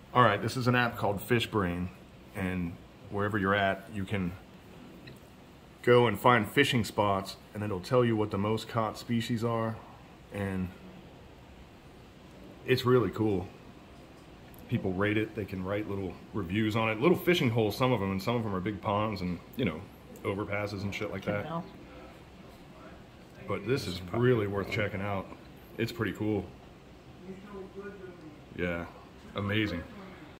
All right, this is an app called FishBrain, and wherever you're at, you can go and find fishing spots, and it'll tell you what the most caught species are, and it's really cool. People rate it. They can write little reviews on it. Little fishing holes, some of them, and some of them are big ponds and, you know, overpasses and shit like that. But this is really worth checking out. It's pretty cool. Yeah, amazing.